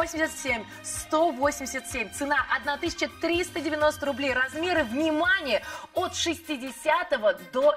187, 187. Цена 1390 рублей. Размеры, внимание, от 60 до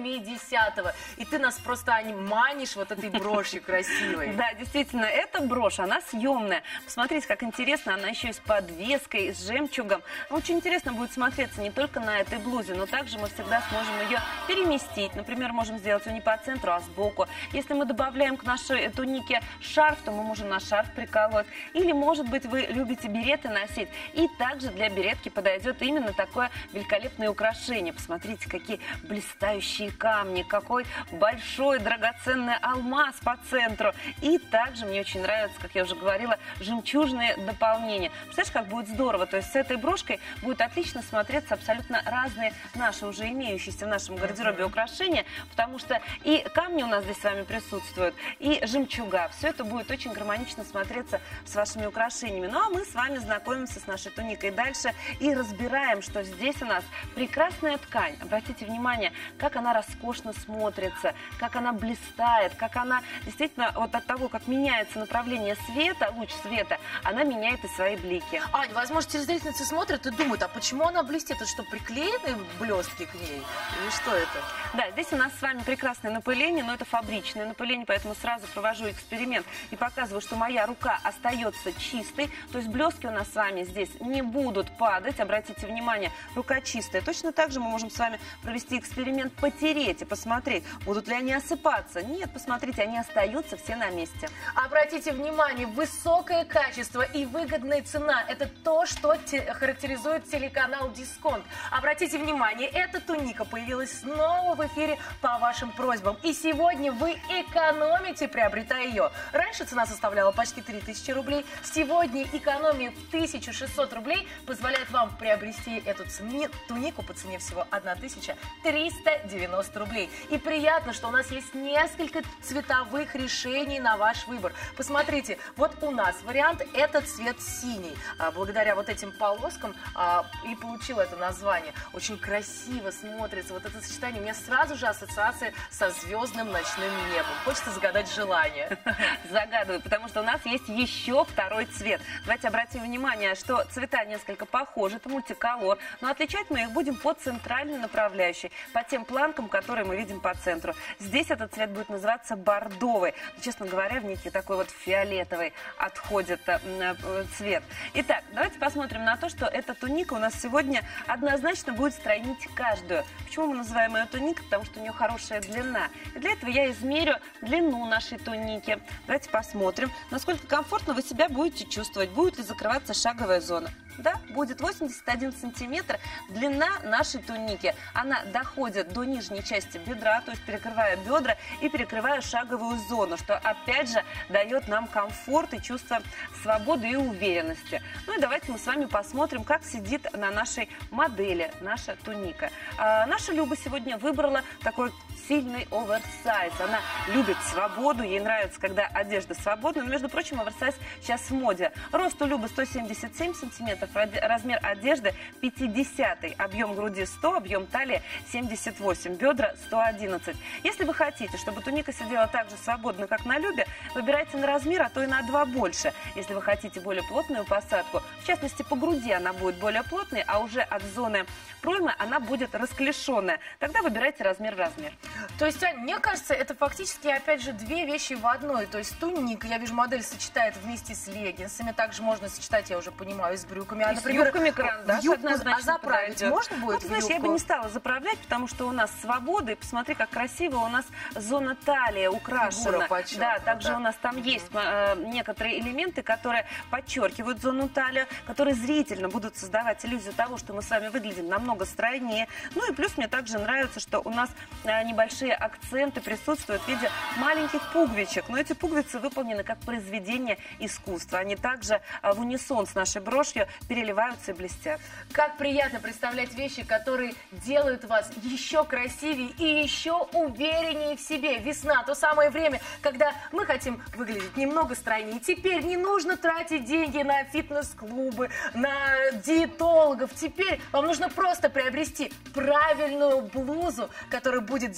70. И ты нас просто манишь вот этой брошью красивой. Да, действительно, эта брошь, она съемная. Посмотрите, как интересно, она еще и с подвеской, с жемчугом. Очень интересно будет смотреться не только на этой блузе, но также мы всегда сможем ее переместить. Например, можем сделать ее не по центру, а сбоку. Если мы добавляем к нашей тунике шарф, то мы можем на шарф приколоть. Или, может быть, вы любите береты носить. И также для беретки подойдет именно такое великолепное украшение. Посмотрите, какие блистающие камни, какой большой драгоценный алмаз по центру. И также мне очень нравится, как я уже говорила, жемчужные дополнения. Представляешь, как будет здорово. То есть с этой брошкой будет отлично смотреться абсолютно разные наши уже имеющиеся в нашем гардеробе украшения, потому что и камни у нас здесь с вами присутствуют, и жемчуга. Все это будет очень гармонично смотреться с вашими украшениями. Ну а мы с вами знакомимся с нашей туникой дальше и разбираем, что здесь у нас прекрасная ткань. Обратите внимание, как она роскошно смотрится, как она блистает, как она действительно вот от того, как меняется направление света, луч света, она меняет и свои блики. Ань, возможно, телезрительницы смотрят и думают, а почему она блестит? Это что, приклеены блестки к ней? Или что это? Да, здесь у нас с вами прекрасное напыление, но это фабричное напыление, поэтому сразу провожу эксперимент и показываю, что моя рука остается чистой, то есть блестки у нас с вами здесь не будут падать. Обратите внимание, рука чистая. Точно так же мы можем с вами провести эксперимент, потереть и посмотреть, будут ли они осыпаться. Нет, посмотрите, они остаются все на месте. Обратите внимание, высокое качество и выгодная цена – это то, что характеризует телеканал Дисконт. Обратите внимание, эта туника появилась снова в эфире по вашим просьбам. И сегодня вы экономите, приобретая ее. Раньше цена составляла почти 3000 рублей. Сегодня экономия в 1600 рублей позволяет вам приобрести эту тунику по цене всего 1390 рублей. И приятно, что у нас есть несколько цветовых решений на ваш выбор. Посмотрите, вот у нас вариант – это цвет синий. Благодаря вот этим полоскам и получил это название. Очень красиво смотрится. Вот это сочетание. У меня сразу же ассоциация со звездным ночным небом. Хочется загадать желание. Загадываю, потому что у нас есть еще второй цвет. Давайте обратим внимание, что цвета несколько похожи. Это мультиколор. Но отличать мы их будем по центральной направляющей, по тем планкам, которые мы видим по центру. Здесь этот цвет будет называться бордовый. Но, честно говоря, в некий такой вот фиолетовый отходит цвет. Итак, давайте посмотрим на то, что эта туника у нас сегодня однозначно будет стройнить каждую. Почему мы называем ее туникой? Потому что у нее хорошая длина. И для этого я измерю длину нашей туники. Давайте посмотрим, насколько комфортно вы себя будете чувствовать. Будет ли закрываться шаговая зона. Да, будет 81 сантиметр длина нашей туники. Она доходит до нижней части бедра, то есть перекрывая бедра и перекрывая шаговую зону, что опять же дает нам комфорт и чувство свободы и уверенности. Ну и давайте мы с вами посмотрим, как сидит на нашей модели наша туника. Наша Люба сегодня выбрала такой сильный оверсайз. Она любит свободу, ей нравится, когда одежда свободная. Но, между прочим, оверсайз сейчас в моде. Рост у Любы 177 сантиметров, размер одежды 50, объем груди 100, объем талии 78, бедра 111. Если вы хотите, чтобы туника сидела так же свободно, как на Любе, выбирайте на размер, а то и на 2 больше. Если вы хотите более плотную посадку, в частности, по груди она будет более плотной, а уже от зоны проймы она будет расклешенная. Тогда выбирайте размер в размер. То есть, Ань, мне кажется, это фактически, опять же, две вещи в одной. То есть туника, я вижу, модель сочетает вместе с леггинсами. Также можно сочетать, я уже понимаю, с брюками. И например, с юбками карандаш однозначно заправить подойдет. можно будет? Вот, знаешь, я бы не стала заправлять, потому что у нас свобода. И посмотри, как красиво у нас зона талии украшена. Да, также у нас там есть некоторые элементы, которые подчеркивают зону талии, которые зрительно будут создавать иллюзию того, что мы с вами выглядим намного стройнее. Ну и плюс мне также нравится, что у нас небольшие акценты присутствуют в виде маленьких пуговичек. Но эти пуговицы выполнены как произведение искусства. Они также в унисон с нашей брошью переливаются и блестят. Как приятно представлять вещи, которые делают вас еще красивее и еще увереннее в себе. Весна, то самое время, когда мы хотим выглядеть немного стройнее. Теперь не нужно тратить деньги на фитнес-клубы, на диетологов. Теперь вам нужно просто приобрести правильную блузу, которая будет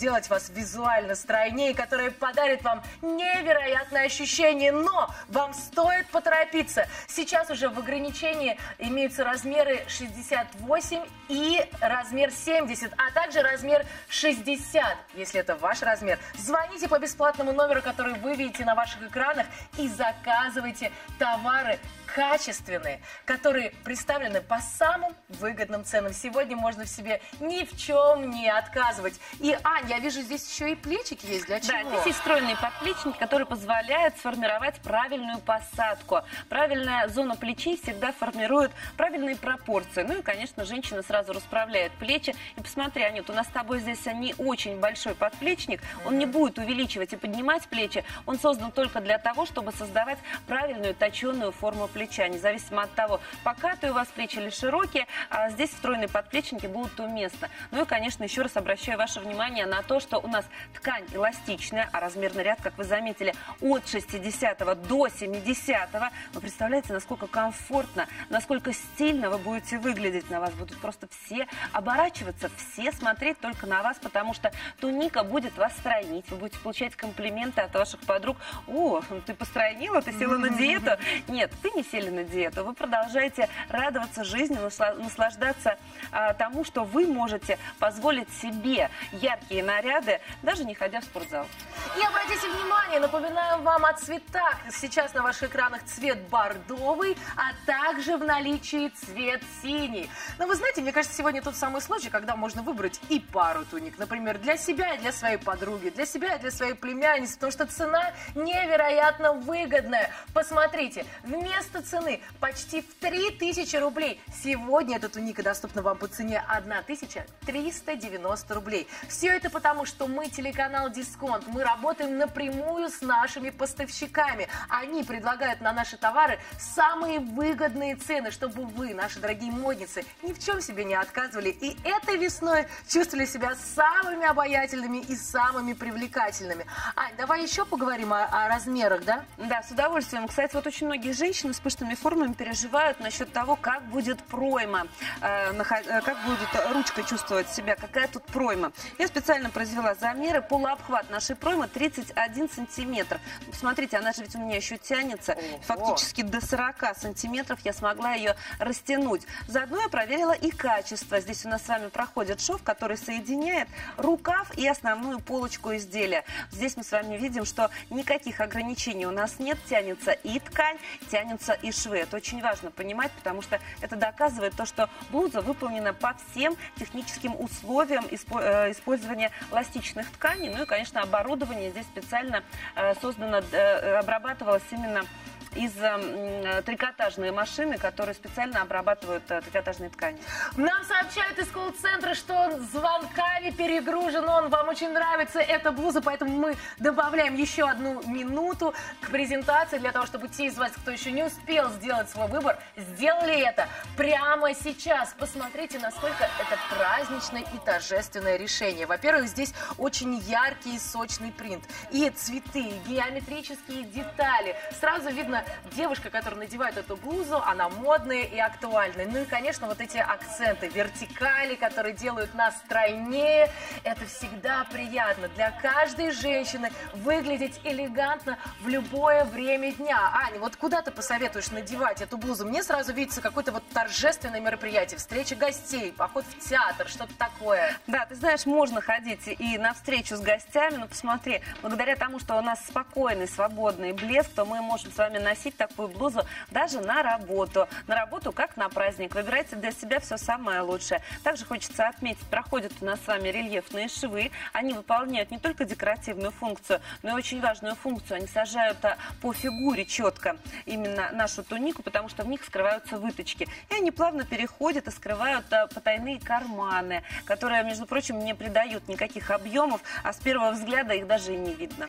сделать вас визуально стройнее, которая подарит вам невероятное ощущение. Но вам стоит поторопиться. Сейчас уже в ограничении имеются размеры 68 и размер 70, а также размер 60, если это ваш размер. Звоните по бесплатному номеру, который вы видите на ваших экранах, и заказывайте товары качественные, которые представлены по самым выгодным ценам. Сегодня можно в себе ни в чем не отказывать. И, Ань, я вижу, здесь еще и плечики есть. Для чего? Да, здесь есть стройные подплечники, которые позволяют сформировать правильную посадку. Правильная зона плечей всегда формирует правильные пропорции. Ну и, конечно, женщина сразу расправляет плечи. И посмотри, Анют, у нас с тобой здесь не очень большой подплечник. Он не будет увеличивать и поднимать плечи. Он создан только для того, чтобы создавать правильную точеную форму плеча. Независимо от того, покатые у вас плечи или широкие, а здесь встроенные подплечники будут уместны. Ну и, конечно, еще раз обращаю ваше внимание на то, что у нас ткань эластичная, а размерный ряд, как вы заметили, от 60 до 70. Вы представляете, насколько комфортно, насколько стильно вы будете выглядеть. На вас будут просто все оборачиваться, все смотреть только на вас, потому что туника будет вас стройнить. Вы будете получать комплименты от ваших подруг. О, ты постройнила, ты села на диету. Нет, ты не сели на диету. Вы продолжаете радоваться жизни, наслаждаться тому, что вы можете позволить себе яркие наряды, даже не ходя в спортзал. И обратите внимание, напоминаю вам о цветах. Сейчас на ваших экранах цвет бордовый, а также в наличии цвет синий. Но вы знаете, мне кажется, сегодня тот самый случай, когда можно выбрать и пару туник. Например, для себя и для своей подруги, для себя и для своей племянницы, потому что цена невероятно выгодная. Посмотрите, вместо цены почти в 3000 рублей. Сегодня эта туника доступна вам по цене 1390 рублей. Все это потому, что мы телеканал Дисконт. Мы работаем напрямую с нашими поставщиками. Они предлагают на наши товары самые выгодные цены, чтобы вы, наши дорогие модницы, ни в чем себе не отказывали. И этой весной чувствовали себя самыми обаятельными и самыми привлекательными. Ань, давай еще поговорим о размерах, да? Да, с удовольствием. Кстати, вот очень многие женщины с пышными формами переживают насчет того, как будет пройма, как будет ручка чувствовать себя, какая тут пройма. Я специально произвела замеры. Полуобхват нашей проймы 31 сантиметр. Посмотрите, она же ведь у меня еще тянется. Фактически до 40 сантиметров я смогла ее растянуть. Заодно я проверила и качество. Здесь у нас с вами проходит шов, который соединяет рукав и основную полочку изделия. Здесь мы с вами видим, что никаких ограничений у нас нет. Тянется и ткань, тянутся и швы. Это очень важно понимать, потому что это доказывает то, что блуза выполнена по всем техническим условиям использования эластичных тканей. Ну и, конечно, оборудование здесь специально создано, обрабатывалось именно из трикотажной машины, которые специально обрабатывают трикотажные ткани. Нам сообщают из колл-центра, что он звонками перегружен, он вам очень нравится эта блуза, поэтому мы добавляем еще 1 минуту к презентации для того, чтобы те из вас, кто еще не успел сделать свой выбор, сделали это прямо сейчас. Посмотрите, насколько это праздничное и торжественное решение. Во-первых, здесь очень яркий и сочный принт, и цветы, и геометрические детали. Сразу видно, девушка, которая надевает эту блузу, она модная и актуальная. Ну и, конечно, вот эти акценты, вертикали, которые делают нас стройнее, это всегда приятно. Для каждой женщины выглядеть элегантно в любое время дня. Аня, вот куда ты посоветуешь надевать эту блузу? Мне сразу видится какое-то вот торжественное мероприятие, встреча гостей, поход в театр, что-то такое. Да, ты знаешь, можно ходить и на встречу с гостями, но посмотри, благодаря тому, что у нас спокойный, свободный блеск, то мы можем с вами носить такую блузу даже на работу. На работу, как на праздник. Выбирайте для себя все самое лучшее. Также хочется отметить, проходят у нас с вами рельефные швы. Они выполняют не только декоративную функцию, но и очень важную функцию. Они сажают по фигуре четко именно нашу тунику, потому что в них скрываются выточки. И они плавно переходят и скрывают потайные карманы, которые, между прочим, не придают никаких объемов, а с первого взгляда их даже и не видно.